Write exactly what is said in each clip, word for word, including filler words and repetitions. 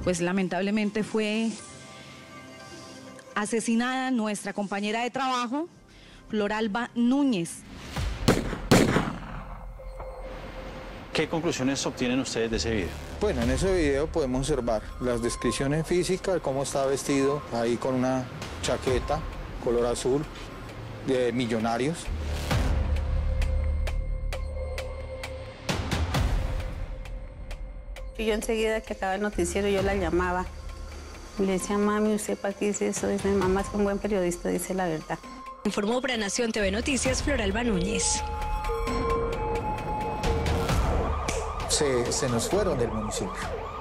pues lamentablemente fue asesinada nuestra compañera de trabajo, Floralba Núñez. ¿Qué conclusiones obtienen ustedes de ese video? Bueno, en ese video podemos observar las descripciones físicas, cómo está vestido, ahí con una chaqueta color azul de Millonarios. Yo enseguida que acaba el noticiero yo la llamaba. Le decía, mami, ¿usted para qué dice eso? Dice, mamá es un buen periodista, dice la verdad. Informó para Nación T V Noticias Floralba Núñez. Se, se nos fueron del municipio.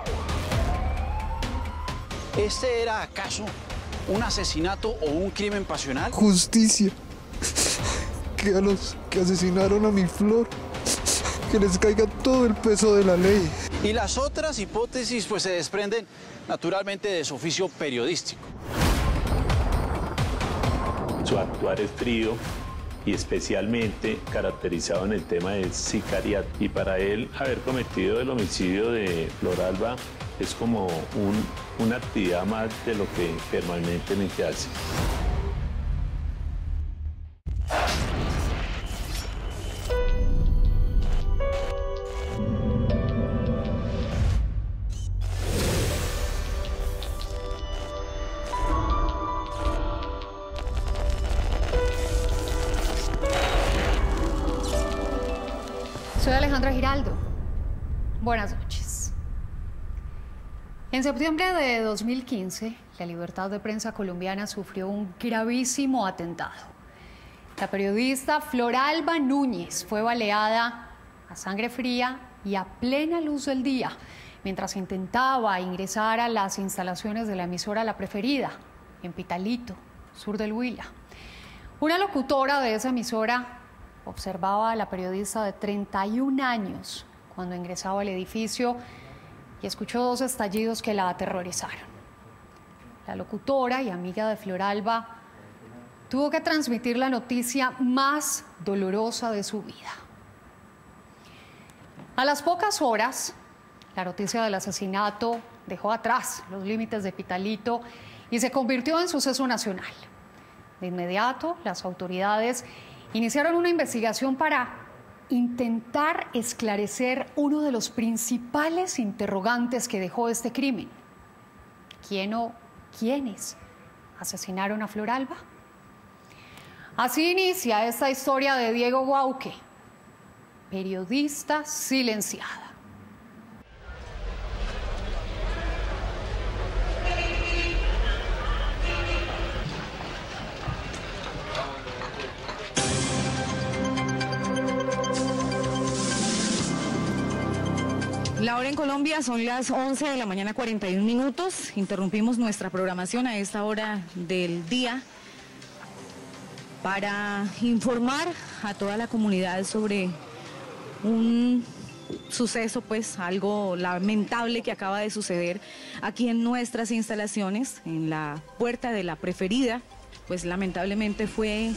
¿Este era acaso un asesinato o un crimen pasional? Justicia. Que a los que asesinaron a mi Flor, que les caiga todo el peso de la ley. Y las otras hipótesis pues se desprenden naturalmente de su oficio periodístico. Su actuar es frío y especialmente caracterizado en el tema del sicariato. Y para él haber cometido el homicidio de Floralba es como un, una actividad más de lo que permanentemente hace. Soy Alejandra Giraldo. Buenas noches. En septiembre de dos mil quince, la libertad de prensa colombiana sufrió un gravísimo atentado. La periodista Floralba Núñez fue baleada a sangre fría y a plena luz del día, mientras intentaba ingresar a las instalaciones de la emisora La Preferida, en Pitalito, sur del Huila. Una locutora de esa emisora observaba a la periodista de treinta y un años cuando ingresaba al edificio y escuchó dos estallidos que la aterrorizaron. La locutora y amiga de Floralba tuvo que transmitir la noticia más dolorosa de su vida. A las pocas horas, la noticia del asesinato dejó atrás los límites de Pitalito y se convirtió en suceso nacional. De inmediato, las autoridades iniciaron una investigación para intentar esclarecer uno de los principales interrogantes que dejó este crimen. ¿Quién o quiénes asesinaron a Floralba? Así inicia esta historia de Diego Guauque, periodista silenciada. La hora en Colombia son las once de la mañana, cuarenta y un minutos. Interrumpimos nuestra programación a esta hora del día para informar a toda la comunidad sobre un suceso, pues algo lamentable que acaba de suceder aquí en nuestras instalaciones, en la puerta de La Preferida. Pues lamentablemente fue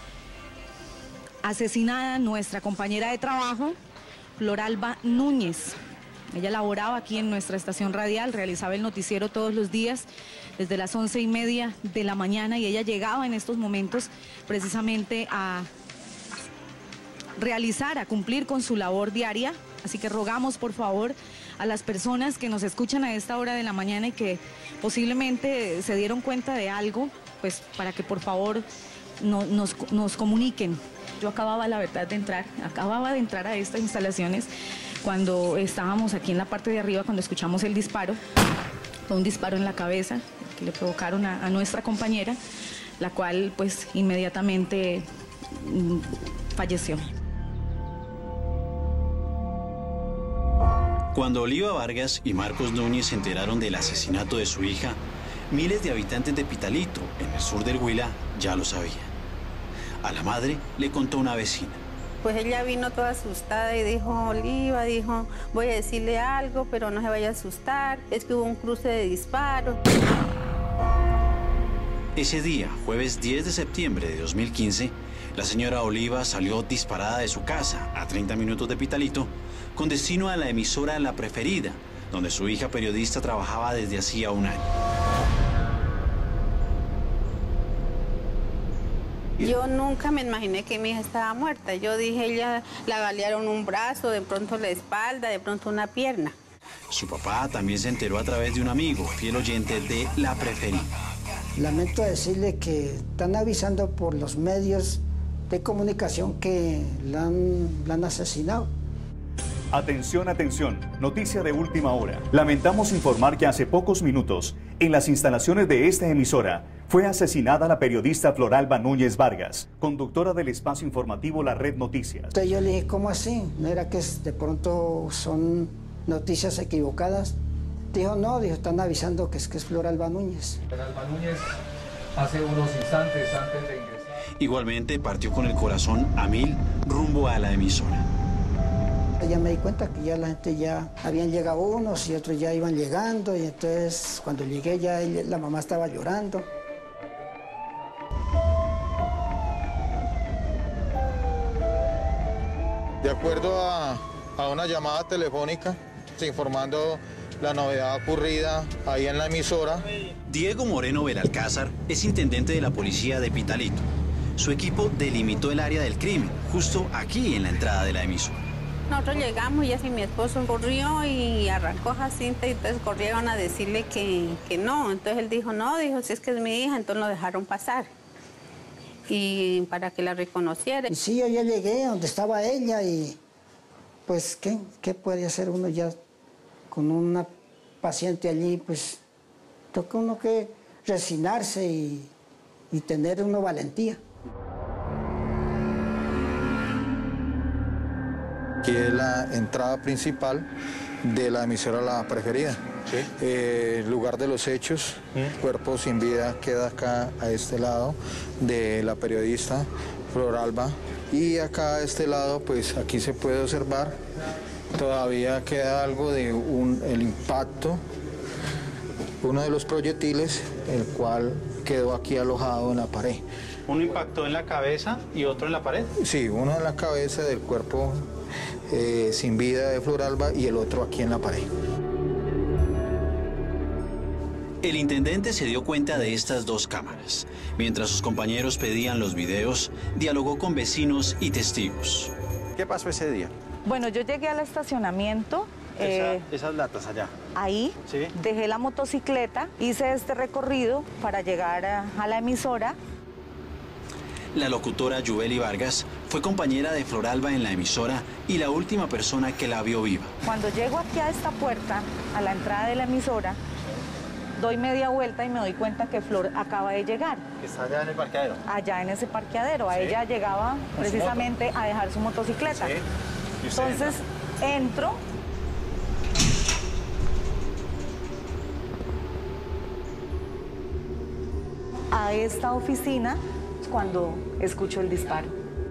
asesinada nuestra compañera de trabajo, Floralba Núñez. Ella laboraba aquí en nuestra estación radial, realizaba el noticiero todos los días desde las once y media de la mañana y ella llegaba en estos momentos precisamente a realizar, a cumplir con su labor diaria. Así que rogamos por favor a las personas que nos escuchan a esta hora de la mañana y que posiblemente se dieron cuenta de algo, pues para que por favor no, nos, nos comuniquen. Yo acababa, la verdad, de entrar, acababa de entrar a estas instalaciones cuando estábamos aquí en la parte de arriba, cuando escuchamos el disparo. Fue un disparo en la cabeza que le provocaron a, a nuestra compañera, la cual pues inmediatamente mm, falleció. Cuando Oliva Vargas y Marcos Núñez se enteraron del asesinato de su hija, miles de habitantes de Pitalito, en el sur del Huila, ya lo sabían. A la madre le contó una vecina. Pues ella vino toda asustada y dijo, Oliva, dijo, voy a decirle algo, pero no se vaya a asustar, es que hubo un cruce de disparos. Ese día, jueves diez de septiembre de dos mil quince, la señora Oliva salió disparada de su casa, a treinta minutos de Pitalito, con destino a la emisora La Preferida, donde su hija periodista trabajaba desde hacía un año. Yo nunca me imaginé que mi hija estaba muerta. Yo dije, ella la balearon un brazo, de pronto la espalda, de pronto una pierna. Su papá también se enteró a través de un amigo, fiel oyente de La Preferida. Lamento decirle que están avisando por los medios de comunicación que la han, la han asesinado. Atención, atención, noticia de última hora. Lamentamos informar que hace pocos minutos, en las instalaciones de esta emisora, fue asesinada la periodista Floralba Núñez Vargas, conductora del espacio informativo La Red Noticias. Entonces yo le dije, ¿cómo así? ¿No era que de pronto son noticias equivocadas? Dijo, no, dijo, están avisando que es que es Floralba Núñez. Floralba Núñez hace unos instantes antes de ingresar. Igualmente partió con el corazón a mil rumbo a la emisora. Ya me di cuenta que ya la gente ya habían llegado unos y otros ya iban llegando, y entonces cuando llegué ya ella, la mamá estaba llorando. De acuerdo a, a una llamada telefónica, informando la novedad ocurrida ahí en la emisora. Diego Moreno Belalcázar es intendente de la policía de Pitalito. Su equipo delimitó el área del crimen, justo aquí en la entrada de la emisora. Nosotros llegamos y así mi esposo corrió y arrancó Jacinta y entonces corrieron a decirle que, que no. Entonces él dijo, no, dijo, si es que es mi hija, entonces lo dejaron pasar. Y para que la reconociera. Y sí, yo ya llegué donde estaba ella y pues, ¿qué, qué puede hacer uno ya con una paciente allí? Pues toca uno que resignarse y, y tener uno valentía. Aquí es la entrada principal de la emisora La Preferida. ¿Sí? Eh, lugar de los hechos, ¿Mm? Cuerpo sin vida queda acá a este lado de la periodista Floralba. Y acá a este lado, pues aquí se puede observar, todavía queda algo de un, el impacto, uno de los proyectiles, el cual quedó aquí alojado en la pared. ¿Uno impactó en la cabeza y otro en la pared? Sí, uno en la cabeza del cuerpo eh, sin vida de Floralba y el otro aquí en la pared. El intendente se dio cuenta de estas dos cámaras. Mientras sus compañeros pedían los videos, dialogó con vecinos y testigos. ¿Qué pasó ese día? Bueno, yo llegué al estacionamiento. Esa, eh, esas latas allá. Ahí, ¿Sí? Dejé la motocicleta, hice este recorrido para llegar a, a la emisora. La locutora Yubeli Vargas fue compañera de Floralba en la emisora y la última persona que la vio viva. Cuando llego aquí a esta puerta, a la entrada de la emisora, doy media vuelta y me doy cuenta que Flor acaba de llegar. ¿Que está allá en el parqueadero? Allá en ese parqueadero. A ¿Sí? ella llegaba precisamente a dejar su motocicleta. ¿Sí? ¿Y usted Entonces entra? entro. A esta oficina cuando escucho el disparo.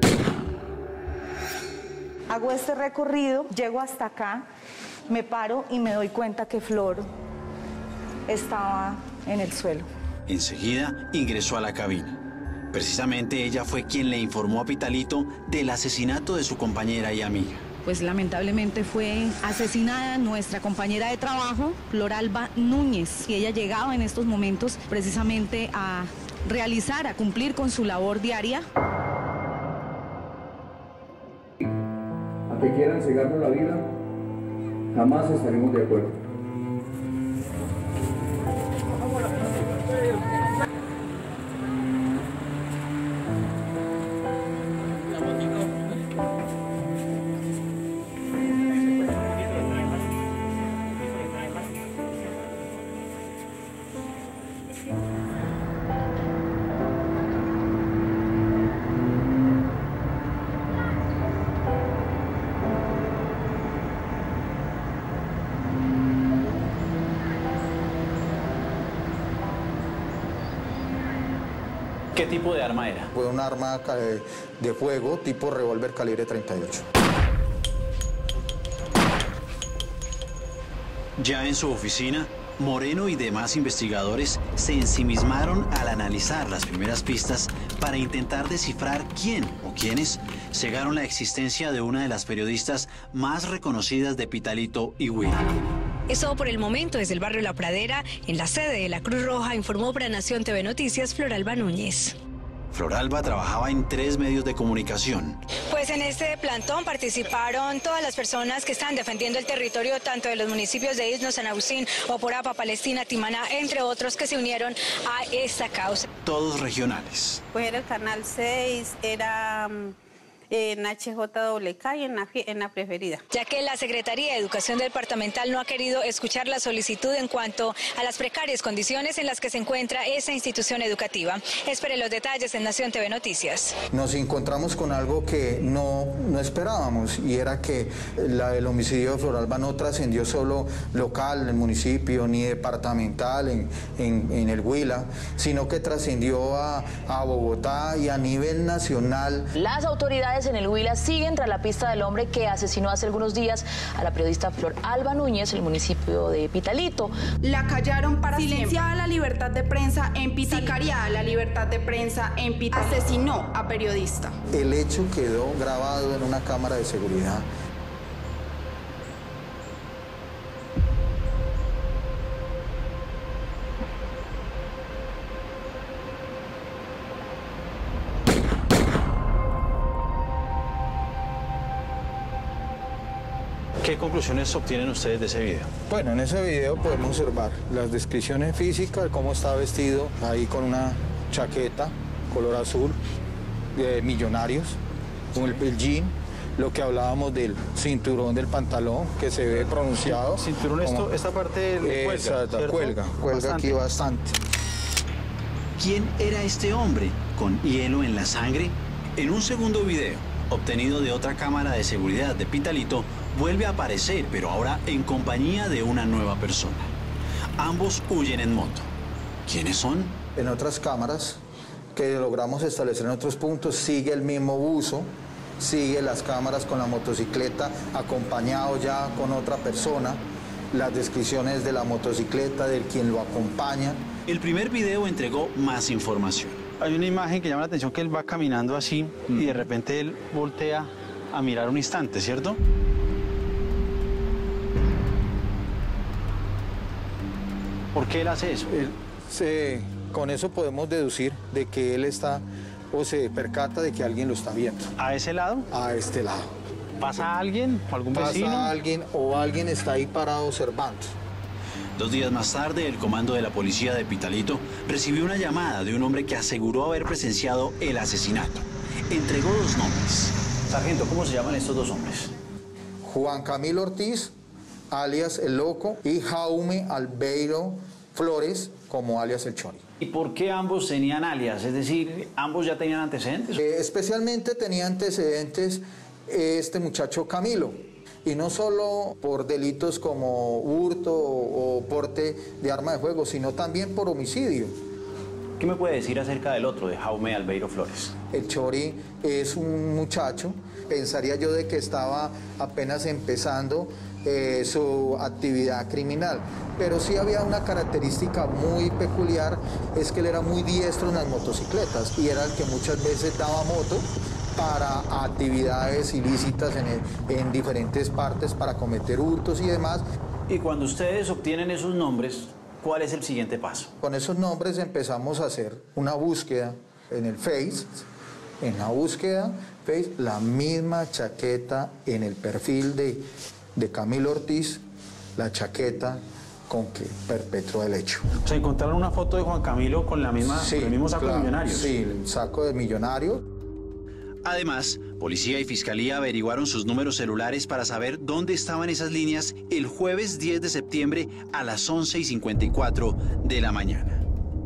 Hago este recorrido, llego hasta acá, me paro y me doy cuenta que Flor estaba en el suelo. Enseguida ingresó a la cabina. Precisamente ella fue quien le informó a Pitalito del asesinato de su compañera y amiga. Pues lamentablemente fue asesinada nuestra compañera de trabajo, Floralba Núñez, y ella llegaba en estos momentos precisamente a realizar, a cumplir con su labor diaria. A que quieran cegarnos la vida, jamás estaremos de acuerdo. ¿Qué tipo de arma era? Fue un arma de fuego tipo revólver calibre treinta y ocho. Ya en su oficina, Moreno y demás investigadores se ensimismaron al analizar las primeras pistas para intentar descifrar quién o quiénes cegaron la existencia de una de las periodistas más reconocidas de Pitalito y Huila. Es todo por el momento desde el barrio La Pradera, en la sede de la Cruz Roja, informó para Nación T V Noticias Floralba Núñez. Floralba trabajaba en tres medios de comunicación. Pues en este plantón participaron todas las personas que están defendiendo el territorio tanto de los municipios de Isno, San Agustín, Oporapa, Palestina, Timaná, entre otros, que se unieron a esta causa. Todos regionales. Pues era el Canal seis, era en H J W K y en la, en la preferida. Ya que la Secretaría de Educación Departamental no ha querido escuchar la solicitud en cuanto a las precarias condiciones en las que se encuentra esa institución educativa. Espere los detalles en Nación T V Noticias. Nos encontramos con algo que no, no esperábamos, y era que la, el homicidio de Floralba no trascendió solo local en el municipio ni departamental en, en, en el Huila, sino que trascendió a, a Bogotá y a nivel nacional. Las autoridades en el Huila siguen tras la pista del hombre que asesinó hace algunos días a la periodista Floralba Núñez en el municipio de Pitalito. La callaron para silenciar siempre. La libertad de prensa en Pitalito. Sicaria la libertad de prensa en Pitalito. Asesinó a periodista. El hecho quedó grabado en una cámara de seguridad. ¿Qué conclusiones obtienen ustedes de ese video? Bueno, en ese video podemos observar las descripciones físicas, cómo está vestido ahí con una chaqueta color azul de Millonarios, con el, el jean, lo que hablábamos del cinturón del pantalón, que se ve pronunciado. Cinturón, como, esto, esta parte le cuelga, exacto, ¿cierto? cuelga, cuelga bastante. Aquí bastante. ¿Quién era este hombre con hielo en la sangre? En un segundo video, obtenido de otra cámara de seguridad de Pitalito, vuelve a aparecer, pero ahora en compañía de una nueva persona. Ambos huyen en moto. ¿Quiénes son? En otras cámaras que logramos establecer en otros puntos, sigue el mismo buzo, sigue las cámaras con la motocicleta, acompañado ya con otra persona, las descripciones de la motocicleta, de quien lo acompaña. El primer video entregó más información. Hay una imagen que llama la atención, que él va caminando así mm. y de repente él voltea a mirar un instante, ¿cierto? ¿Por qué él hace eso? Él se, con eso podemos deducir de que él está o se percata de que alguien lo está viendo. ¿A ese lado? A este lado. ¿Pasa alguien o algún Pasa vecino? Pasa alguien o alguien está ahí parado observando. Dos días más tarde, el comando de la policía de Pitalito recibió una llamada de un hombre que aseguró haber presenciado el asesinato. Entregó dos nombres. Sargento, ¿cómo se llaman estos dos hombres? Juan Camilo Ortiz, alias El Loco, y Jaume Albeiro Flores, como alias El Chori. ¿Y por qué ambos tenían alias? Es decir, ¿ambos ya tenían antecedentes? Eh, especialmente tenía antecedentes este muchacho Camilo. Y no solo por delitos como hurto o, o porte de arma de fuego, sino también por homicidio. ¿Qué me puede decir acerca del otro, de Jaume Albeiro Flores? El Chori es un muchacho, pensaría yo de que estaba apenas empezando eh, su actividad criminal, pero sí había una característica muy peculiar, es que él era muy diestro en las motocicletas y era el que muchas veces daba moto para actividades ilícitas en, el, en diferentes partes, para cometer hurtos y demás. Y cuando ustedes obtienen esos nombres, ¿cuál es el siguiente paso? Con esos nombres empezamos a hacer una búsqueda en el Face, en la búsqueda Face, la misma chaqueta en el perfil de, de Camilo Ortiz, la chaqueta con que perpetró el hecho. O sea, encontraron una foto de Juan Camilo con, la misma, sí, con el mismo saco claro, de Millonarios. Sí, el saco de Millonarios. Además, policía y fiscalía averiguaron sus números celulares para saber dónde estaban esas líneas el jueves diez de septiembre a las once y cincuenta y cuatro de la mañana.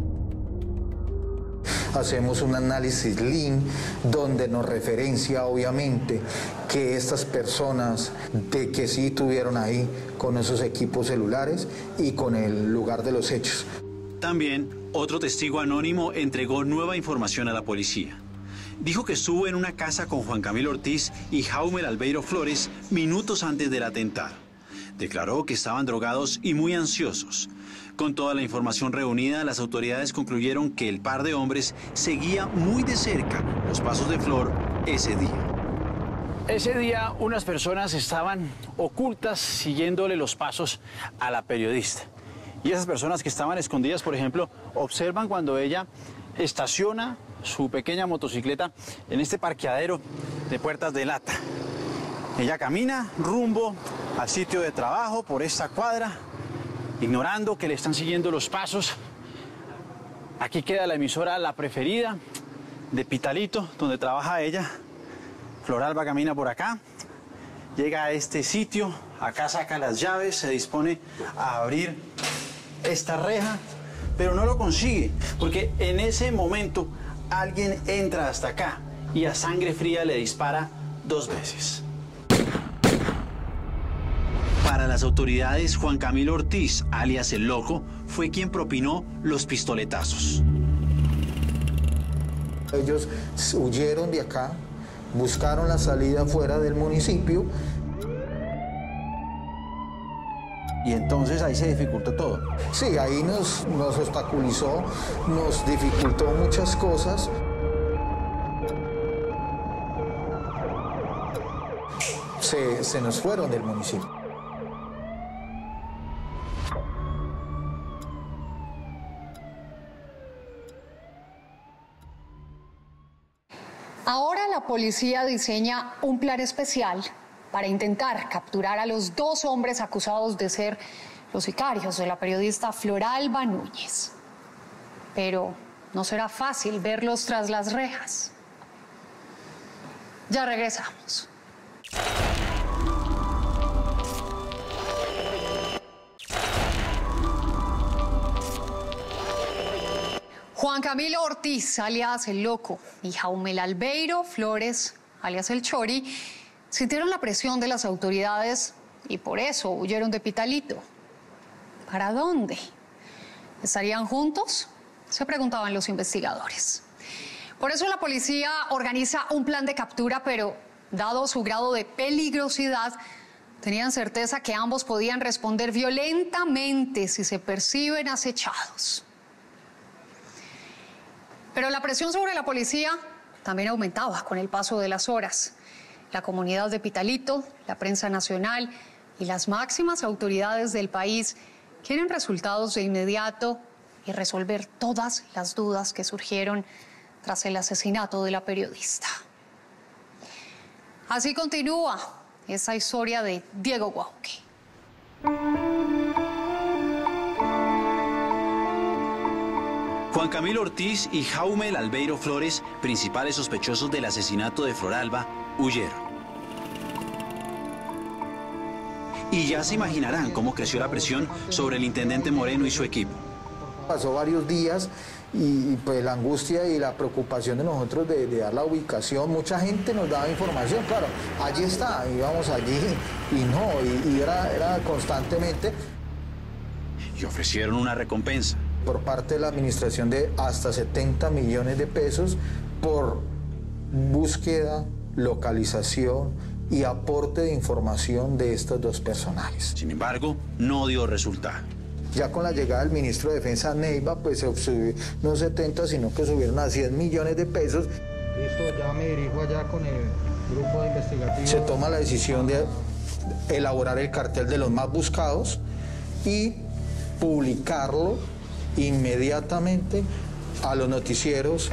Hacemos un análisis lean donde nos referencia obviamente que estas personas de que sí estuvieron ahí con esos equipos celulares y con el lugar de los hechos. También otro testigo anónimo entregó nueva información a la policía. Dijo que estuvo en una casa con Juan Camilo Ortiz y Jaume Albeiro Flores minutos antes del atentado. Declaró que estaban drogados y muy ansiosos. Con toda la información reunida, las autoridades concluyeron que el par de hombres seguía muy de cerca los pasos de Flor ese día. Ese día unas personas estaban ocultas siguiéndole los pasos a la periodista. Y esas personas que estaban escondidas, por ejemplo, observan cuando ella estaciona su pequeña motocicleta en este parqueadero de puertas de lata. Ella camina rumbo al sitio de trabajo por esta cuadra, ignorando que le están siguiendo los pasos. Aquí queda la emisora La Preferida de Pitalito, donde trabaja ella. Floralba camina por acá, llega a este sitio, acá saca las llaves, se dispone a abrir esta reja, pero no lo consigue, porque en ese momento alguien entra hasta acá y a sangre fría le dispara dos veces. Para las autoridades, Juan Camilo Ortiz, alias El Loco, fue quien propinó los pistoletazos. Ellos huyeron de acá, buscaron la salida fuera del municipio. Y entonces ahí se dificultó todo. Sí, ahí nos, nos obstaculizó, nos dificultó muchas cosas. Se, se nos fueron del municipio. Ahora la policía diseña un plan especial para intentar capturar a los dos hombres acusados de ser los sicarios de la periodista Floralba Núñez. Pero no será fácil verlos tras las rejas. Ya regresamos. Juan Camilo Ortiz, alias El Loco, y Jaumel Albeiro Flores, alias El Chori, sintieron la presión de las autoridades y por eso huyeron de Pitalito. ¿Para dónde? ¿Estarían juntos? Se preguntaban los investigadores. Por eso la policía organiza un plan de captura, pero dado su grado de peligrosidad, tenían certeza que ambos podían responder violentamente si se perciben acechados. Pero la presión sobre la policía también aumentaba con el paso de las horas. La comunidad de Pitalito, la prensa nacional y las máximas autoridades del país quieren resultados de inmediato y resolver todas las dudas que surgieron tras el asesinato de la periodista. Así continúa esa historia de Diego Guauque. Juan Camilo Ortiz y Jaumel Albeiro Flores, principales sospechosos del asesinato de Floralba, huyeron. Y ya se imaginarán cómo creció la presión sobre el intendente Moreno y su equipo. Pasó varios días y pues la angustia y la preocupación de nosotros de, de dar la ubicación. Mucha gente nos daba información, claro, allí está, íbamos allí y no, y, y era, era constantemente. Y ofrecieron una recompensa. Por parte de la administración de hasta setenta millones de pesos por búsqueda, localización y aporte de información de estos dos personajes. Sin embargo, no dio resultado. Ya con la llegada del ministro de Defensa Neiva, pues se subió no setenta, sino que subieron a cien millones de pesos. Listo, ya me dirijo allá con el grupo de investigativo. Se toma la decisión de elaborar el cartel de los más buscados y publicarlo inmediatamente a los noticieros.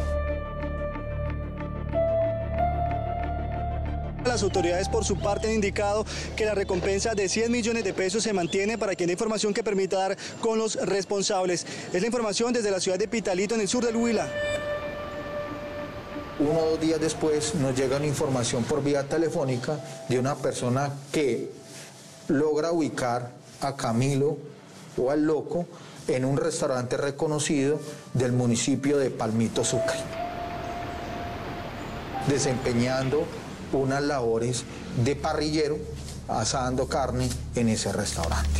Las autoridades por su parte han indicado que la recompensa de cien millones de pesos se mantiene para quien dé información que permita dar con los responsables. Es la información desde la ciudad de Pitalito, en el sur del Huila. Uno o dos días después nos llega una información por vía telefónica de una persona que logra ubicar a Camilo o al Loco en un restaurante reconocido del municipio de Palmito Sucre, desempeñando unas labores de parrillero, asando carne en ese restaurante.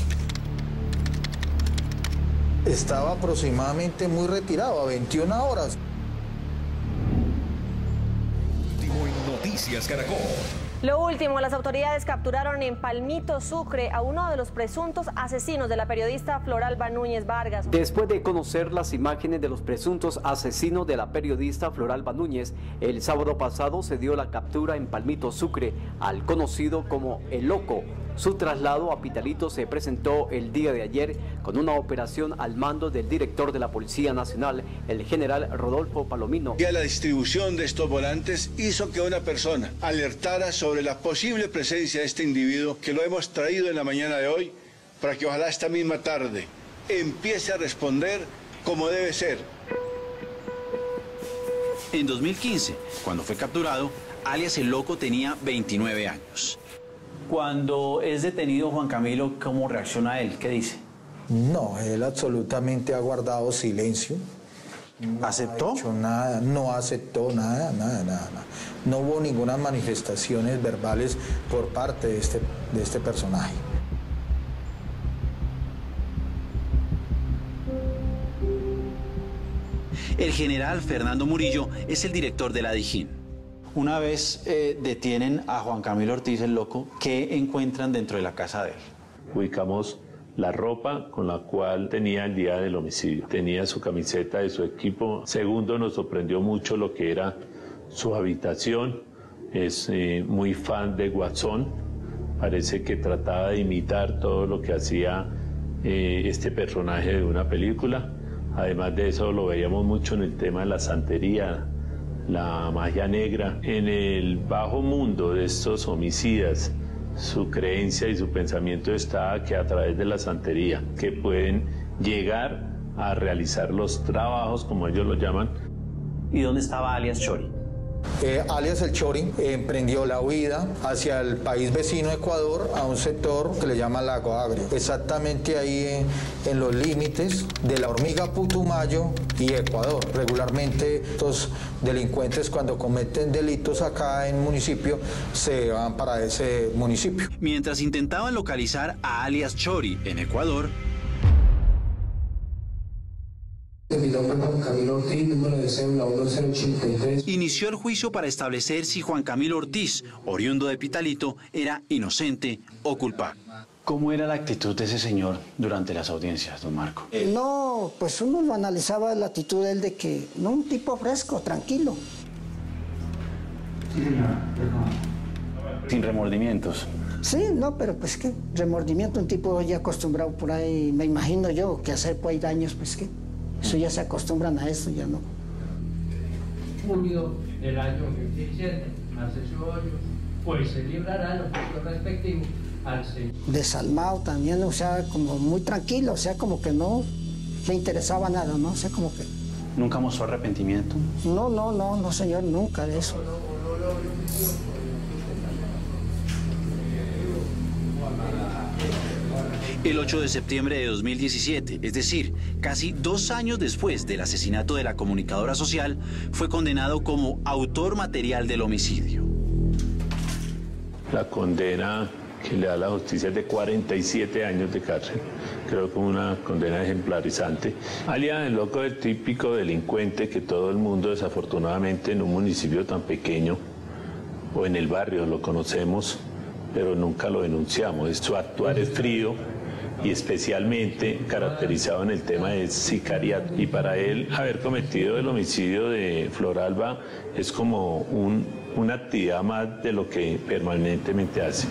Estaba aproximadamente muy retirado, a veintiuna horas. Noticias Caracol. Lo último, las autoridades capturaron en Palmito, Sucre, a uno de los presuntos asesinos de la periodista Floralba Núñez Vargas. Después de conocer las imágenes de los presuntos asesinos de la periodista Floralba Núñez, el sábado pasado se dio la captura en Palmito, Sucre, al conocido como El Loco. Su traslado a Pitalito se presentó el día de ayer con una operación al mando del director de la Policía Nacional, el general Rodolfo Palomino. Y a la distribución de estos volantes hizo que una persona alertara sobre la posible presencia de este individuo, que lo hemos traído en la mañana de hoy para que ojalá esta misma tarde empiece a responder como debe ser. En dos mil quince, cuando fue capturado, alias El Loco tenía veintinueve años. Cuando es detenido Juan Camilo, ¿cómo reacciona él? ¿Qué dice? No, él absolutamente ha guardado silencio. No ¿Aceptó? Ha hecho nada, no aceptó nada, nada, nada, nada. No hubo ninguna manifestaciones verbales por parte de este, de este personaje. El general Fernando Murillo es el director de la Dijín. Una vez eh, detienen a Juan Camilo Ortiz, El Loco, ¿qué encuentran dentro de la casa de él? Ubicamos la ropa con la cual tenía el día del homicidio. Tenía su camiseta de su equipo. Segundo, nos sorprendió mucho lo que era su habitación. Es eh, muy fan de Guasón. Parece que trataba de imitar todo lo que hacía eh, este personaje de una película. Además de eso, lo veíamos mucho en el tema de la santería, la magia negra. En el bajo mundo de estos homicidas, su creencia y su pensamiento está que a través de la santería, que pueden llegar a realizar los trabajos, como ellos lo llaman. ¿Y dónde estaba alias Chori? Eh, alias El Chori eh, emprendió la huida hacia el país vecino Ecuador, a un sector que le llama Lago Agrio, exactamente ahí en, en los límites de la Hormiga Putumayo y Ecuador. Regularmente estos delincuentes, cuando cometen delitos acá en municipio, se van para ese municipio. Mientras intentaban localizar a alias Chori en Ecuador, Mi nombre es Juan Camilo Ortiz, número de cédula uno cero ochenta y tres. inició el juicio para establecer si Juan Camilo Ortiz, oriundo de Pitalito, era inocente o culpable. ¿Cómo era la actitud de ese señor durante las audiencias, don Marco? No, pues uno lo analizaba la actitud de él de que, no, un tipo fresco, tranquilo. Sí, señora. Sin remordimientos. Sí, no, pero pues qué, remordimiento, un tipo ya acostumbrado por ahí, me imagino yo, que hacer por ahí daños, pues qué. Eso ya se acostumbran a eso, ya no. Julio del año dos mil diecisiete, Marcelo, pues se librará los juicios respectivos al señor. Desalmado también, o sea, como muy tranquilo, o sea, como que no le interesaba nada, ¿no? O sea, como que... ¿Nunca mostró arrepentimiento? No, no, no, no, señor, nunca de eso. El ocho de septiembre de dos mil diecisiete, es decir, casi dos años después del asesinato de la comunicadora social, fue condenado como autor material del homicidio. La condena que le da la justicia es de cuarenta y siete años de cárcel. Creo que una condena ejemplarizante. Alias El Loco es el típico delincuente que todo el mundo, desafortunadamente, en un municipio tan pequeño o en el barrio lo conocemos, pero nunca lo denunciamos. Su actuar es frío y especialmente caracterizado en el tema de sicariato. Y para él haber cometido el homicidio de Floralba es como un, una actividad más de lo que permanentemente hace.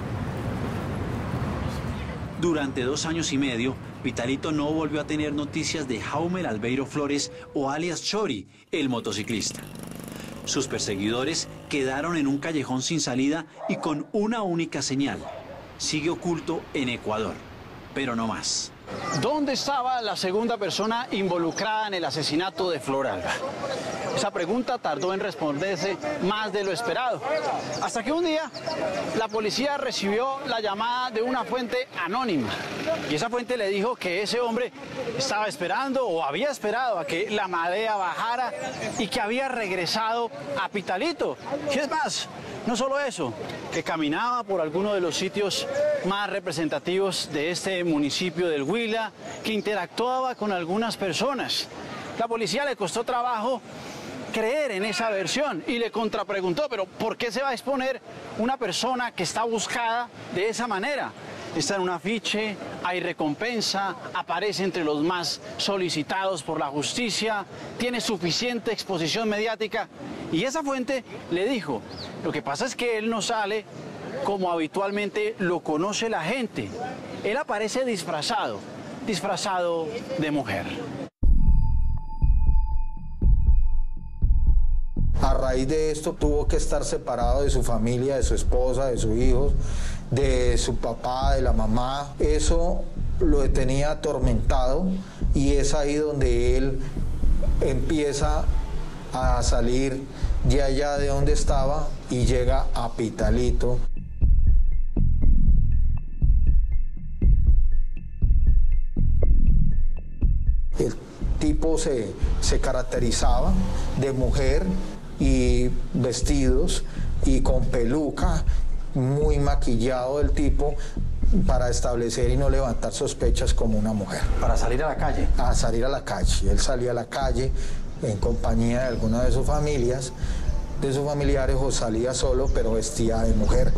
Durante dos años y medio, Pitalito no volvió a tener noticias de Jaume Albeiro Flores o alias Chori, el motociclista. Sus perseguidores quedaron en un callejón sin salida y con una única señal: sigue oculto en Ecuador, pero no más. ¿Dónde estaba la segunda persona involucrada en el asesinato de Floralba? Esa pregunta tardó en responderse más de lo esperado, hasta que un día la policía recibió la llamada de una fuente anónima, y esa fuente le dijo que ese hombre estaba esperando o había esperado a que la marea bajara y que había regresado a Pitalito. Y es más, no solo eso, que caminaba por alguno de los sitios más representativos de este municipio del Huila, que interactuaba con algunas personas. La policía le costó trabajo creer en esa versión y le contrapreguntó, pero ¿por qué se va a exponer una persona que está buscada de esa manera? Está en un afiche, hay recompensa, aparece entre los más solicitados por la justicia, tiene suficiente exposición mediática. Y esa fuente le dijo, lo que pasa es que él no sale como habitualmente lo conoce la gente. Él aparece disfrazado, disfrazado de mujer. A raíz de esto tuvo que estar separado de su familia, de su esposa, de sus hijos, de su papá, de la mamá. Eso lo tenía atormentado y es ahí donde él empieza a salir de allá de donde estaba y llega a Pitalito. El tipo se, se caracterizaba de mujer y vestidos y con peluca, muy maquillado el tipo para establecer y no levantar sospechas como una mujer. ¿Para salir a la calle? A salir a la calle. Él salía a la calle en compañía de alguna de sus familias, de sus familiares, o salía solo pero vestía de mujer.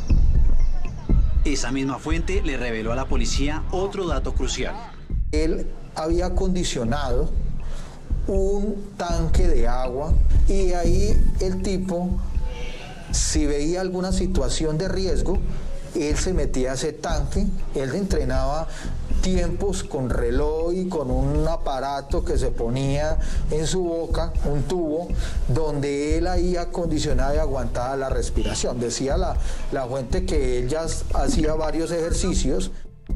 Esa misma fuente le reveló a la policía otro dato crucial. Él había acondicionado un tanque de agua y ahí el tipo, si veía alguna situación de riesgo, él se metía a ese tanque. Él entrenaba tiempos con reloj y con un aparato que se ponía en su boca, un tubo, donde él ahí acondicionaba y aguantaba la respiración. Decía la, la fuente que él ya hacía varios ejercicios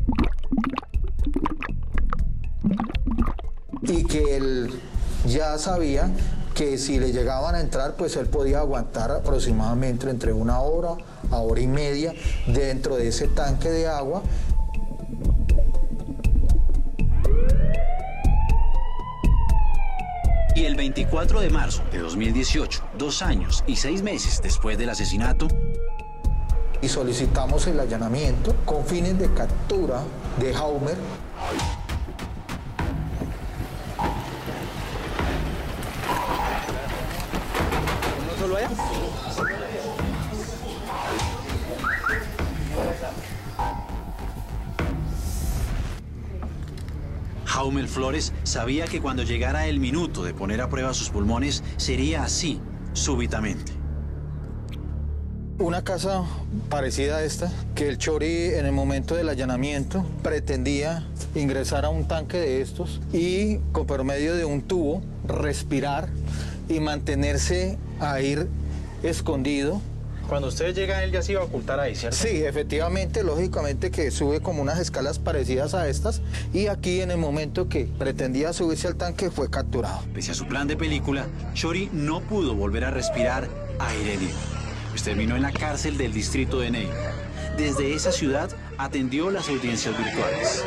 y que él ya sabía que si le llegaban a entrar, pues él podía aguantar aproximadamente entre una hora a hora y media dentro de ese tanque de agua. Y el veinticuatro de marzo de dos mil dieciocho, dos años y seis meses después del asesinato, y solicitamos el allanamiento con fines de captura de Haumer. ¿No solo allá? Haumer Flores sabía que cuando llegara el minuto de poner a prueba sus pulmones, sería así, súbitamente. Una casa parecida a esta, que el Chori en el momento del allanamiento pretendía ingresar a un tanque de estos y con por medio de un tubo respirar y mantenerse ahí escondido. Cuando usted llega, él ya se iba a ocultar ahí, ¿cierto? Sí, efectivamente, lógicamente que sube como unas escalas parecidas a estas y aquí en el momento que pretendía subirse al tanque fue capturado. Pese a su plan de película, Chori no pudo volver a respirar aire libre, pues terminó en la cárcel del distrito de Neiva. Desde esa ciudad atendió las audiencias virtuales.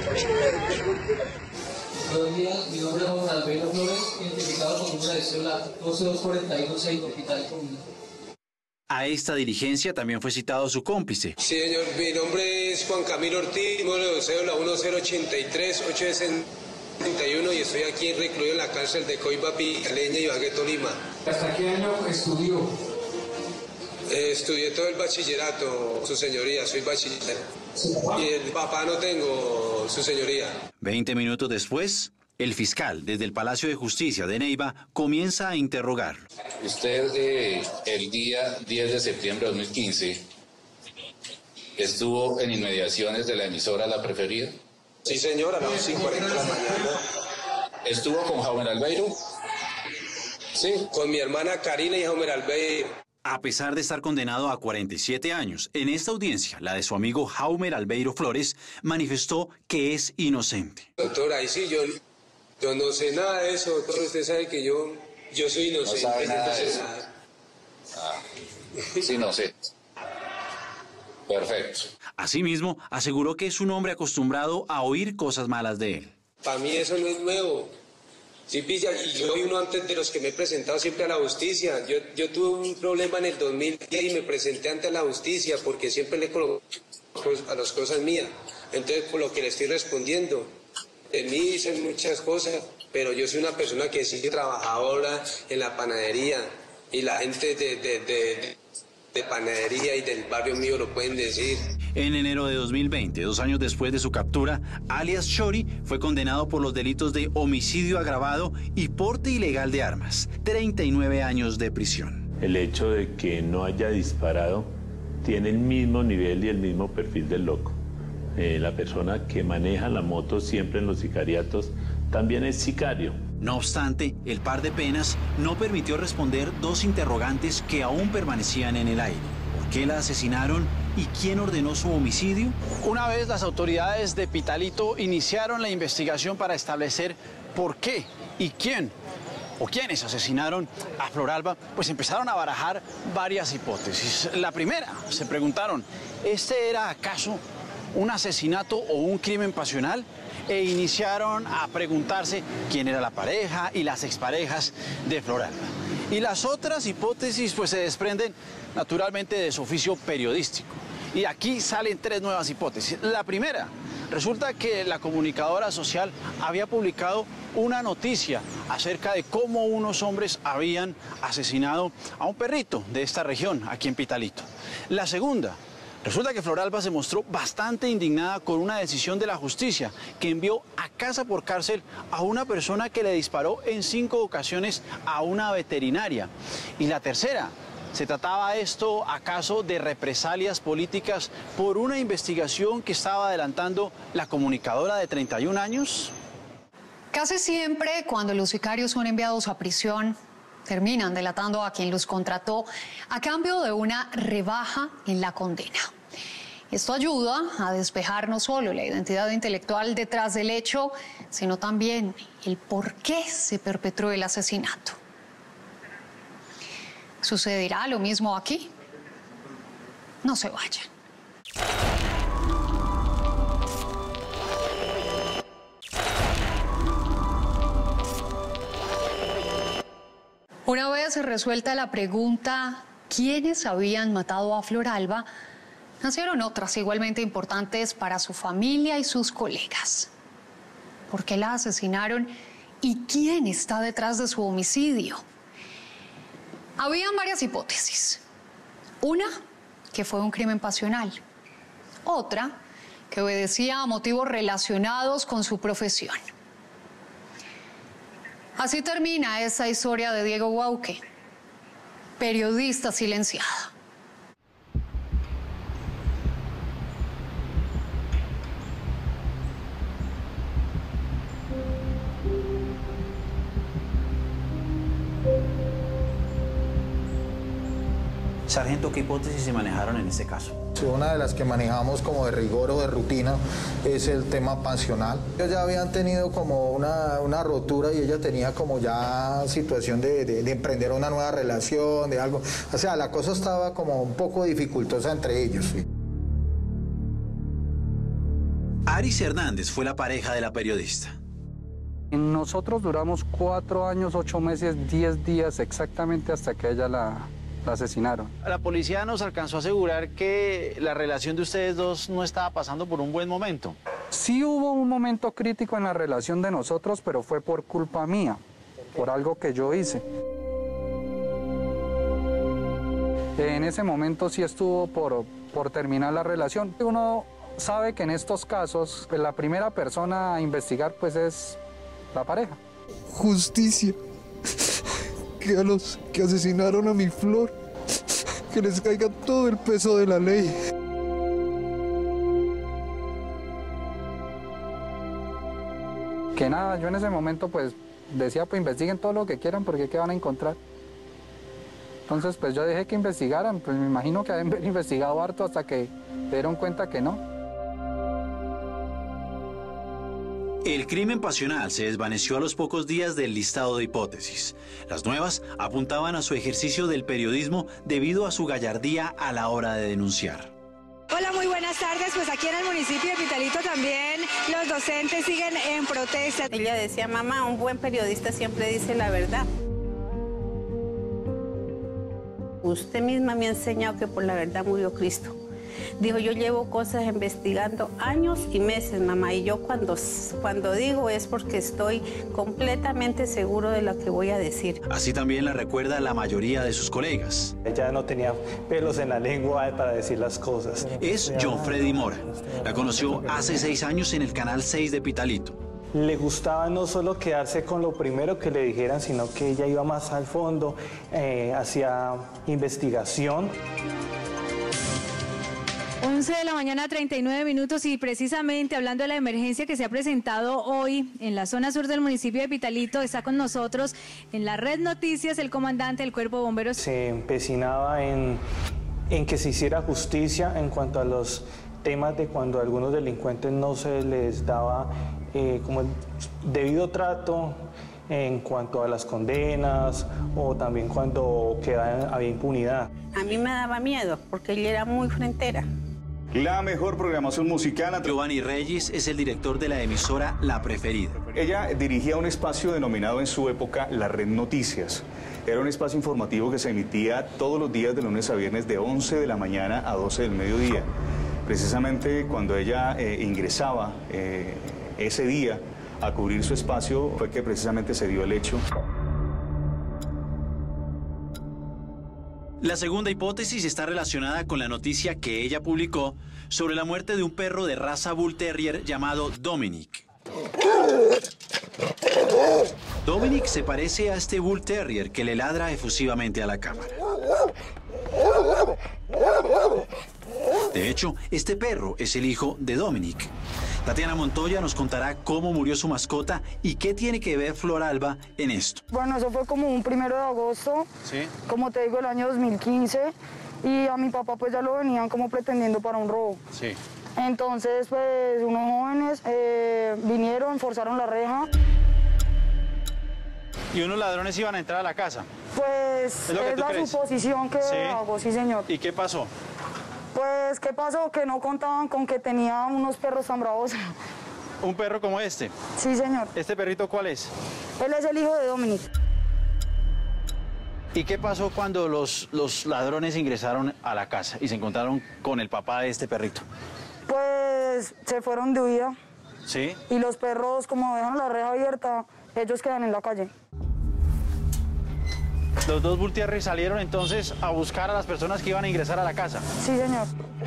Buenos días, mi nombre es Juan Albeiro Flores, identificado con número de cédula doce dos cuarenta y uno seis Hospital Común. A esta diligencia también fue citado su cómplice. Sí, señor, mi nombre es Juan Camilo Ortiz, número de cédula uno cero ocho tres ocho sesenta y uno y estoy aquí recluido en la cárcel de Coiba, Pitaleña y Ibagué, Tolima. ¿Hasta qué año estudió? Eh, estudié todo el bachillerato, su señoría, soy bachiller. Y el papá no tengo, su señoría. Veinte minutos después, el fiscal, desde el Palacio de Justicia de Neiva, comienza a interrogarlo. Usted, eh, el día diez de septiembre de dos mil quince, ¿estuvo en inmediaciones de la emisora La Preferida? Sí, señora, a las cinco y cuarenta de la mañana. ¿Estuvo con Haumer Albeiro? Sí, con mi hermana Karina y Haumer Albeiro. A pesar de estar condenado a cuarenta y siete años, en esta audiencia, la de su amigo Haumer Albeiro Flores manifestó que es inocente. Doctora, ahí sí, yo, yo no sé nada de eso, doctor. Usted sabe que yo, yo soy inocente. No sabe nada no sé de eso. Nada. Ah, sí, no sé. Perfecto. Asimismo, aseguró que es un hombre acostumbrado a oír cosas malas de él. Para mí eso no es nuevo. Sí, pilla, y yo soy uno antes de los que me he presentado siempre a la justicia. Yo, yo tuve un problema en el dos mil diez y me presenté ante la justicia porque siempre le coloco a las cosas mías. Entonces, por lo que le estoy respondiendo, de mí dicen muchas cosas pero yo soy una persona que sigue trabajadora en la panadería y la gente de, de, de, de panadería y del barrio mío lo pueden decir. En enero de dos mil veinte, dos años después de su captura, alias Shorty fue condenado por los delitos de homicidio agravado y porte ilegal de armas. treinta y nueve años de prisión. El hecho de que no haya disparado tiene el mismo nivel y el mismo perfil del loco. Eh, la persona que maneja la moto siempre en los sicariatos también es sicario. No obstante, el par de penas no permitió responder dos interrogantes que aún permanecían en el aire. ¿Por qué la asesinaron y quién ordenó su homicidio? Una vez las autoridades de Pitalito iniciaron la investigación para establecer por qué y quién o quiénes asesinaron a Floralba, pues empezaron a barajar varias hipótesis. La primera, se preguntaron, ¿este era acaso un asesinato o un crimen pasional? E iniciaron a preguntarse quién era la pareja y las exparejas de Floralba. Y las otras hipótesis pues se desprenden naturalmente de su oficio periodístico. Y aquí salen tres nuevas hipótesis. La primera, resulta que la comunicadora social había publicado una noticia acerca de cómo unos hombres habían asesinado a un perrito de esta región, aquí en Pitalito. La segunda, resulta que Floralba se mostró bastante indignada con una decisión de la justicia que envió a casa por cárcel a una persona que le disparó en cinco ocasiones a una veterinaria. Y la tercera, ¿se trataba esto acaso de represalias políticas por una investigación que estaba adelantando la comunicadora de treinta y un años? Casi siempre, cuando los sicarios son enviados a prisión, terminan delatando a quien los contrató a cambio de una rebaja en la condena. Esto ayuda a despejar no solo la identidad intelectual detrás del hecho, sino también el por qué se perpetró el asesinato. ¿Sucederá lo mismo aquí? No se vayan. Una vez resuelta la pregunta, ¿quiénes habían matado a Floralba?, nacieron otras igualmente importantes para su familia y sus colegas. ¿Por qué la asesinaron y quién está detrás de su homicidio? Habían varias hipótesis. Una, que fue un crimen pasional. Otra, que obedecía a motivos relacionados con su profesión. Así termina esa historia de Diego Guauque, periodista silenciado. Sargento, ¿qué hipótesis se manejaron en este caso? Una de las que manejamos como de rigor o de rutina es el tema pasional. Ellos ya habían tenido como una, una rotura y ella tenía como ya situación de, de, de emprender una nueva relación, de algo. O sea, la cosa estaba como un poco dificultosa entre ellos. ¿Sí? Aris Hernández fue la pareja de la periodista. Nosotros duramos cuatro años, ocho meses, diez días exactamente hasta que ella la... la asesinaron. La policía nos alcanzó a asegurar que la relación de ustedes dos no estaba pasando por un buen momento. Sí hubo un momento crítico en la relación de nosotros, pero fue por culpa mía, por algo que yo hice. En ese momento sí estuvo por, por terminar la relación. Uno sabe que en estos casos, pues, la primera persona a investigar pues es la pareja. Justicia. Que a los que asesinaron a mi Flor, que les caiga todo el peso de la ley. Que nada, yo en ese momento pues decía, pues investiguen todo lo que quieran porque qué van a encontrar. Entonces pues yo dejé que investigaran, pues me imagino que habían investigado harto hasta que se dieron cuenta que no. El crimen pasional se desvaneció a los pocos días del listado de hipótesis. Las nuevas apuntaban a su ejercicio del periodismo debido a su gallardía a la hora de denunciar. Hola, muy buenas tardes. Pues aquí en el municipio de Pitalito también los docentes siguen en protesta. Ella decía, mamá, un buen periodista siempre dice la verdad. Usted misma me ha enseñado que por la verdad murió Cristo. Dijo, yo llevo cosas investigando años y meses, mamá, y yo cuando, cuando digo es porque estoy completamente seguro de lo que voy a decir. Así también la recuerda la mayoría de sus colegas. Ella no tenía pelos en la lengua para decir las cosas. Es John Freddy Mora. La conoció hace seis años en el Canal seis de Pitalito. Le gustaba no solo quedarse con lo primero que le dijeran, sino que ella iba más al fondo, eh, hacía investigación. once de la mañana, treinta y nueve minutos, y precisamente hablando de la emergencia que se ha presentado hoy en la zona sur del municipio de Pitalito, está con nosotros en la Red Noticias el comandante del Cuerpo de Bomberos. Se empecinaba en, en que se hiciera justicia en cuanto a los temas de cuando a algunos delincuentes no se les daba eh, como el debido trato en cuanto a las condenas o también cuando quedaba, había impunidad. A mí me daba miedo porque ella era muy frentera. La mejor programación musical. Giovanni Reyes es el director de la emisora La Preferida. Ella dirigía un espacio denominado en su época La Red Noticias. Era un espacio informativo que se emitía todos los días de lunes a viernes de once de la mañana a doce del mediodía. Precisamente cuando ella eh, ingresaba eh, ese día a cubrir su espacio fue que precisamente se dio el hecho. La segunda hipótesis está relacionada con la noticia que ella publicó sobre la muerte de un perro de raza Bull Terrier llamado Dominic. Dominic se parece a este Bull Terrier que le ladra efusivamente a la cámara. De hecho, este perro es el hijo de Dominic. Tatiana Montoya nos contará cómo murió su mascota y qué tiene que ver Flor Alba en esto. Bueno, eso fue como un primero de agosto, ¿sí? Como te digo, el año dos mil quince, y a mi papá pues ya lo venían como pretendiendo para un robo. Sí. Entonces, pues, unos jóvenes eh, vinieron, forzaron la reja. ¿Y unos ladrones iban a entrar a la casa? Pues, ¿Es, es la crees? suposición que ¿Sí? hago, sí, señor. ¿Y qué pasó? Pues, ¿qué pasó? Que no contaban con que tenía unos perros tan bravos. ¿Un perro como este? Sí, señor. ¿Este perrito cuál es? Él es el hijo de Dominic. ¿Y qué pasó cuando los, los ladrones ingresaron a la casa y se encontraron con el papá de este perrito? Pues se fueron de huida. ¿Sí? Y los perros, como dejan la reja abierta, ellos quedan en la calle. Los dos Bull Terrier salieron entonces a buscar a las personas que iban a ingresar a la casa. Sí, señor.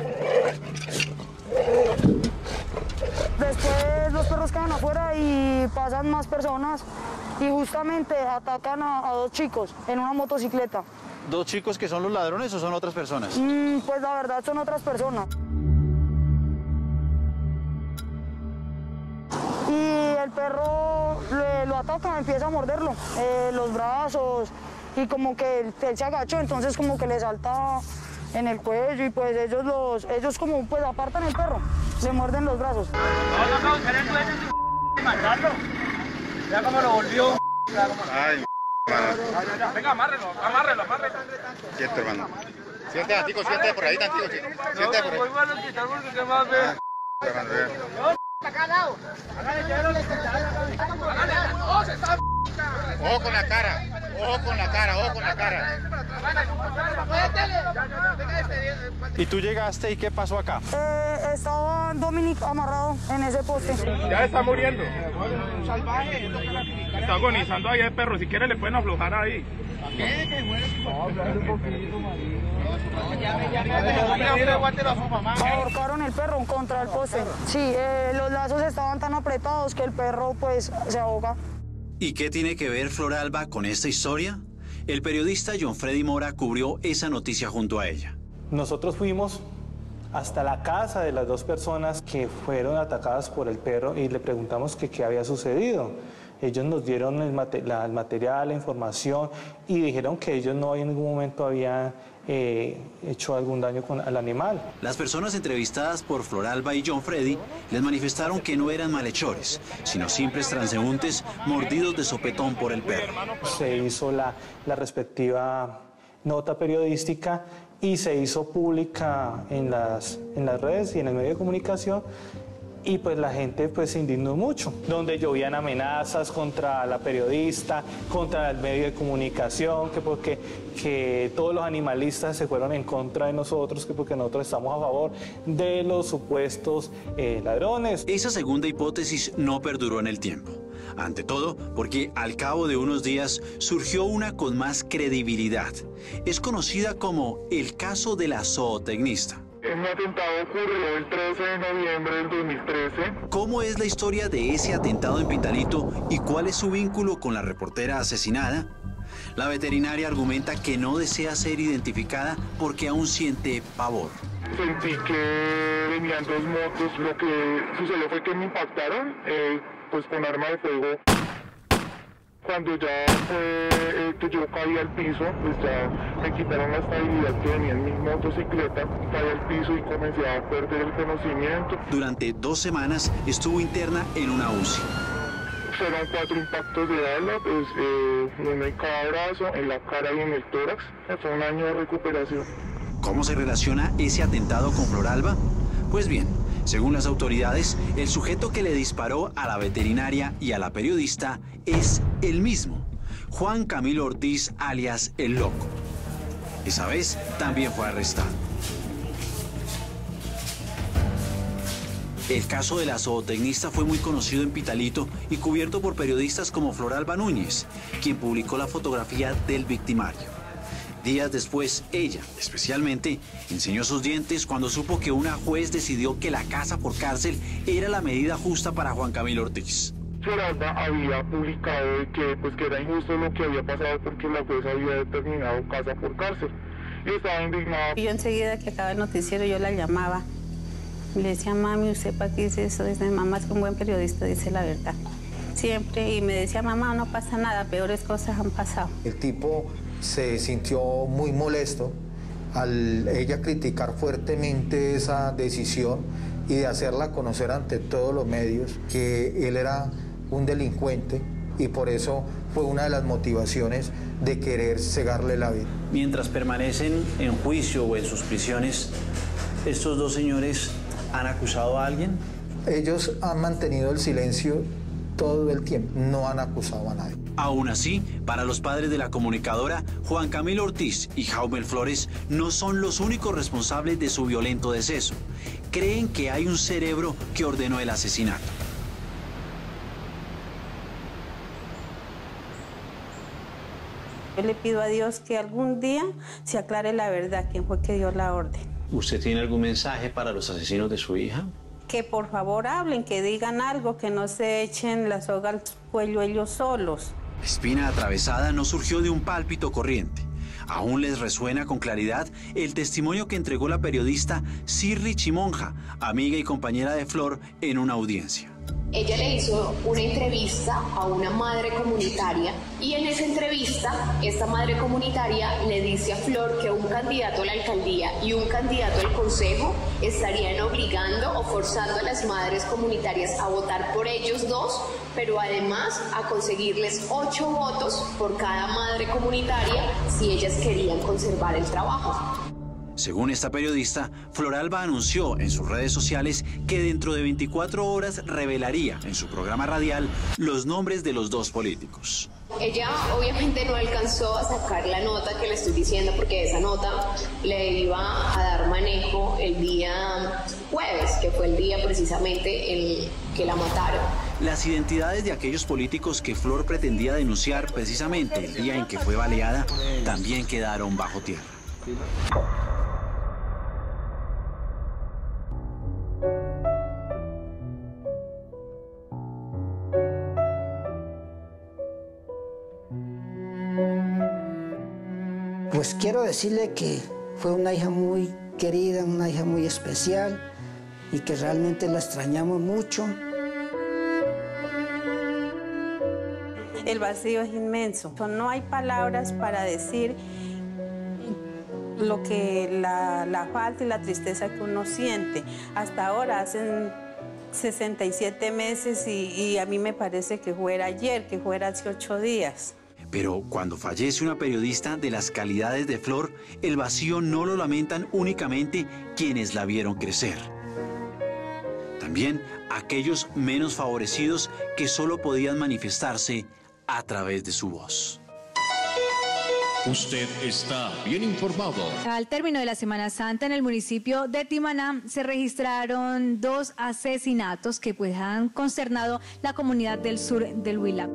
Después los perros quedan afuera y pasan más personas y justamente atacan a, a dos chicos en una motocicleta. ¿Dos chicos que son los ladrones o son otras personas? Mm, pues la verdad son otras personas. Y el perro le, lo ataca, empieza a morderlo, eh, los brazos, y como que él, él se agachó, entonces como que le salta en el cuello y pues ellos los, ellos como pues apartan el perro, le muerden los brazos. No, no, no, usted es dueño de matarlo. Ya como lo volvió. Ay, hermano. Venga, amárrelo, amárrelo, amárrelo. Siente, hermano. Siente, Antico, siente por ahí, Antico. Siente por ahí. Voy a quitar porque qué más ve. Hermano, ve. Acá al lado. Ojo con la cara, ojo con la cara, ojo con la cara. ¿Y tú llegaste y qué pasó acá? Eh, estaba Dominic amarrado en ese poste. Ya está muriendo. Un salvaje. Está agonizando ahí el perro. Si quiere le pueden aflojar ahí. Ahorcaron el perro contra el poste. Sí, eh, los lazos estaban tan apretados que el perro pues se ahoga. ¿Y qué tiene que ver Flor Alba con esta historia? El periodista John Freddy Mora cubrió esa noticia junto a ella. Nosotros fuimos hasta la casa de las dos personas que fueron atacadas por el perro y le preguntamos que qué había sucedido. Ellos nos dieron el, mate la, el material, la información y dijeron que ellos no en ningún momento habían eh, hecho algún daño con, al animal. Las personas entrevistadas por Flor Alba y John Freddy les manifestaron que no eran malhechores, sino simples transeúntes mordidos de sopetón por el perro. Se hizo la, la respectiva nota periodística y se hizo pública en las, en las redes y en el medio de comunicación y pues la gente pues se indignó mucho, donde llovían amenazas contra la periodista, contra el medio de comunicación, que porque que todos los animalistas se fueron en contra de nosotros, que porque nosotros estamos a favor de los supuestos eh, ladrones. Esa segunda hipótesis no perduró en el tiempo. Ante todo, porque al cabo de unos días surgió una con más credibilidad. Es conocida como el caso de la zootecnista. El atentado ocurrió el trece de noviembre del dos mil trece. ¿Cómo es la historia de ese atentado en Pitalito y cuál es su vínculo con la reportera asesinada? La veterinaria argumenta que no desea ser identificada porque aún siente pavor. Sentí que venían dos motos. Lo que sucedió fue que me impactaron eh, pues con arma de fuego. Cuando ya fue eh, que yo caí al piso, pues ya me quitaron la estabilidad que venía en mi motocicleta, caí al piso y comencé a perder el conocimiento. Durante dos semanas estuvo interna en una U C I. Fueron cuatro impactos de bala, pues eh, uno en cada brazo, en la cara y en el tórax. Fue un año de recuperación. ¿Cómo se relaciona ese atentado con Floralba? Pues bien, según las autoridades, el sujeto que le disparó a la veterinaria y a la periodista es el mismo, Juan Camilo Ortiz, alias El Loco. Esa vez también fue arrestado. El caso de la zootecnista fue muy conocido en Pitalito y cubierto por periodistas como Floralba Núñez, quien publicó la fotografía del victimario. Días después, ella, especialmente, enseñó sus dientes cuando supo que una juez decidió que la casa por cárcel era la medida justa para Juan Camilo Ortiz. Floralba había publicado de que, pues, que era injusto lo que había pasado porque la juez había determinado casa por cárcel. Y estaba indignada. Yo enseguida que acaba el noticiero yo la llamaba. Le decía, mami, ¿usted para qué dice eso? Dice, mamá es un buen periodista, dice la verdad. Siempre. Y me decía, mamá, no pasa nada, peores cosas han pasado. El tipo se sintió muy molesto al ella criticar fuertemente esa decisión y de hacerla conocer ante todos los medios que él era un delincuente y por eso fue una de las motivaciones de querer cegarle la vida. Mientras permanecen en juicio o en sus prisiones, ¿estos dos señores han acusado a alguien? Ellos han mantenido el silencio todo el tiempo, no han acusado a nadie. Aún así, para los padres de la comunicadora, Juan Camilo Ortiz y Jaumel Flores no son los únicos responsables de su violento deceso. Creen que hay un cerebro que ordenó el asesinato. Yo le pido a Dios que algún día se aclare la verdad, quién fue que dio la orden. ¿Usted tiene algún mensaje para los asesinos de su hija? Que por favor hablen, que digan algo, que no se echen la soga al cuello ellos solos. Espina atravesada no surgió de un pálpito corriente. Aún les resuena con claridad el testimonio que entregó la periodista Sirri Chimonja, amiga y compañera de Flor, en una audiencia. Ella le hizo una entrevista a una madre comunitaria y en esa entrevista esta madre comunitaria le dice a Flor que un candidato a la alcaldía y un candidato al consejo estarían obligando o forzando a las madres comunitarias a votar por ellos dos, pero además a conseguirles ocho votos por cada madre comunitaria si ellas querían conservar el trabajo. Según esta periodista, Floralba anunció en sus redes sociales que dentro de veinticuatro horas revelaría en su programa radial los nombres de los dos políticos. Ella obviamente no alcanzó a sacar la nota que le estoy diciendo porque esa nota le iba a dar manejo el día jueves, que fue el día precisamente en que la mataron. Las identidades de aquellos políticos que Flor pretendía denunciar precisamente el día en que fue baleada también quedaron bajo tierra. Pues quiero decirle que fue una hija muy querida, una hija muy especial y que realmente la extrañamos mucho. El vacío es inmenso. No hay palabras para decir lo que la, la falta y la tristeza que uno siente. Hasta ahora hacen sesenta y siete meses y, y a mí me parece que fuera ayer, que fuera hace ocho días. Pero cuando fallece una periodista de las calidades de Flor, el vacío no lo lamentan únicamente quienes la vieron crecer. también aquellos menos favorecidos que solo podían manifestarse a través de su voz. Usted está bien informado. Al término de la Semana Santa en el municipio de Timaná se registraron dos asesinatos que pues han consternado la comunidad del sur del Huila.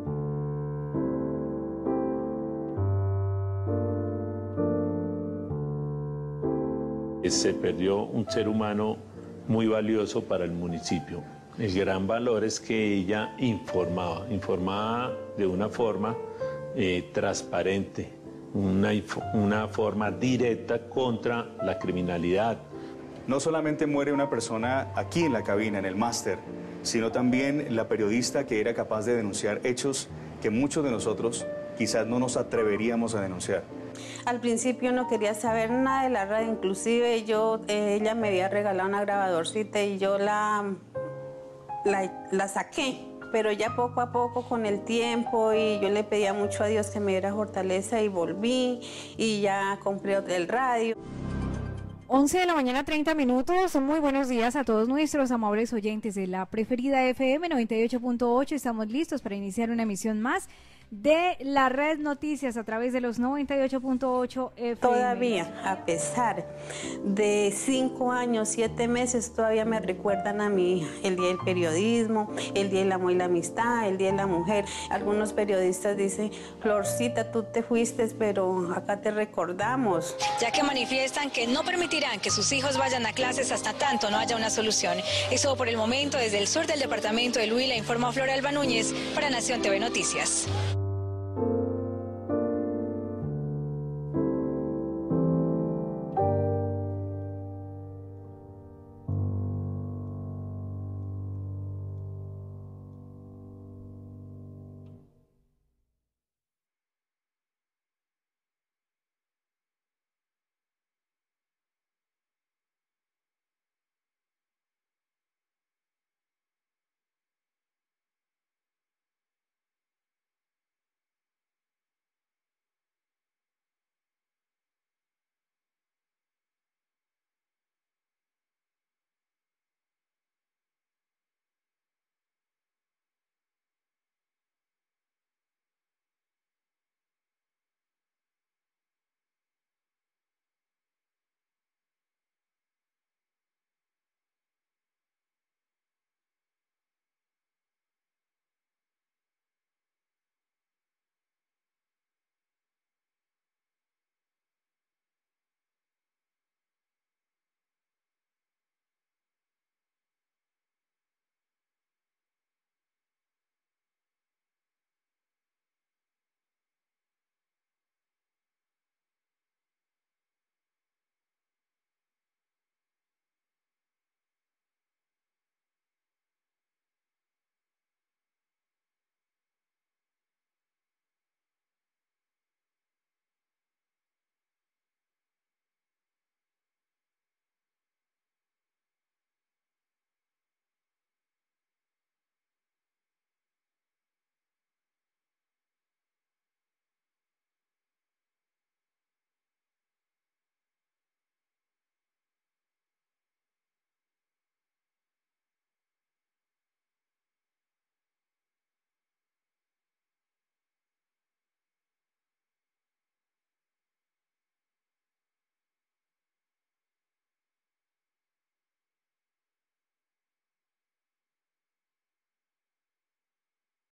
Se perdió un ser humano muy valioso para el municipio. El gran valor es que ella informaba, informaba de una forma eh, transparente, una, una forma directa contra la criminalidad. No solamente muere una persona aquí en la cabina, en el máster, sino también la periodista que era capaz de denunciar hechos que muchos de nosotros quizás no nos atreveríamos a denunciar. Al principio no quería saber nada de la radio, inclusive yo, eh, ella me había regalado una grabadorcita y yo la, la, la saqué, pero ya poco a poco con el tiempo y yo le pedía mucho a Dios que me diera fortaleza y volví y ya compré el radio. once de la mañana, treinta minutos. Muy buenos días a todos nuestros amables oyentes de la preferida F M noventa y ocho punto ocho. Estamos listos para iniciar una emisión más de la Red Noticias a través de los noventa y ocho punto ocho F M. Todavía, a pesar de cinco años, siete meses, todavía me recuerdan a mí el Día del Periodismo, el Día del Amor y la Amistad, el Día de la Mujer. Algunos periodistas dicen, Florcita, tú te fuiste, pero acá te recordamos. Ya que manifiestan que no permitirán que sus hijos vayan a clases hasta tanto no haya una solución. Eso por el momento desde el sur del departamento de Huila, informó Floralba Núñez para Nación T V Noticias.